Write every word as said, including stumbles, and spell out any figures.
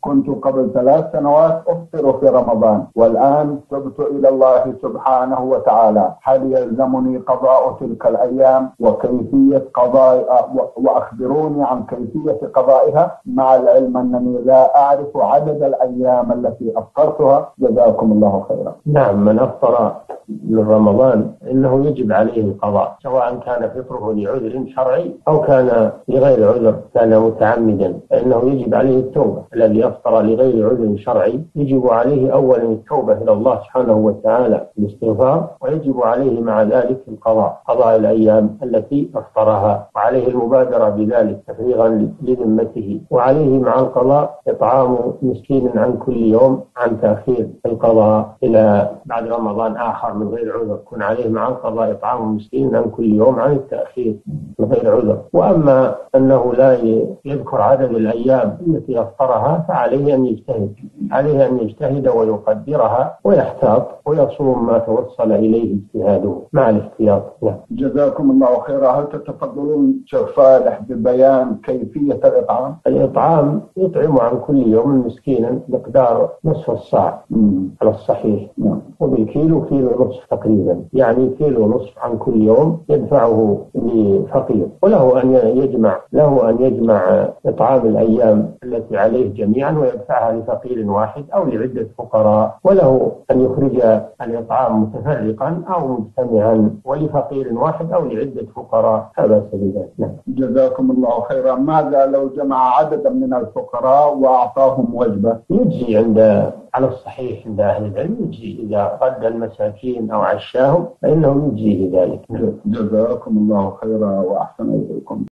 كنت قبل ثلاث سنوات أفطر في رمضان، والآن تبت إلى الله سبحانه وتعالى. هل يلزمني قضاء تلك الأيام وكيفية قضاء وأخبروني عن كيفية قضائها، مع العلم أنني لا أعرف عدد الأيام التي أفطرتها؟ جزاكم الله خيرا. نعم، من أفطر من رمضان إنه يجب عليه القضاء، سواء كان فطره لعذر شرعي أو كان لغير عذر، كان متعمدا، فإنه يجب عليه التوبة. الذي أفطر لغير عذر شرعي يجب عليه أولا التوبة إلى الله سبحانه وتعالى بالاستغفار، ويجب عليه مع ذلك القضاء، قضاء الأيام التي أفطرها، وعليه المبادرة بذلك تفريغا لذمته، وعليه مع القضاء إطعام مسكين عن كل يوم، عن تأخير القضاء إلى بعد رمضان آخر من غير عذر، يكون عليه مع القضاء إطعام مسكين عن كل يوم عن التأخير من غير عذر. وأما أنه لا يذكر عدد الأيام التي أفطرها فعليه أن يجتهد، عليه أن يجتهد ويقدرها ويحتاط ويصوم ما توصل إليه اجتهاده مع الاحتياط. جزاكم الله خيرا. هل تتفضلون شيخ فالح ببيان كيفية الإطعام؟ الإطعام يطعم عن كل يوم مسكينا مقدار نصف الصاع على الصحيح، مم. وبالكيلو كيلو نصف تقريبا، يعني كيلو نصف عن كل يوم يدفعه لفقير، وله أن يجمع له أن يجمع إطعام الأيام التي عليه جميعا ويدفعها لفقير واحد أو لعدة فقراء، وله أن يخرج الإطعام متفرقا أو مجتمعا ولفقير واحد أو لعدة فقراء، هذا سبيل. نعم. جزاكم الله خيرا. ماذا لو جمع عددا من الفقراء وأعطاهم وجبة؟ يجزي عند على الصحيح عند أهل العلم، يجزي إذا رد المساكين أو عشاهم فإنه يجزي ذلك. جزاكم الله خيرا وأحسن إليكم.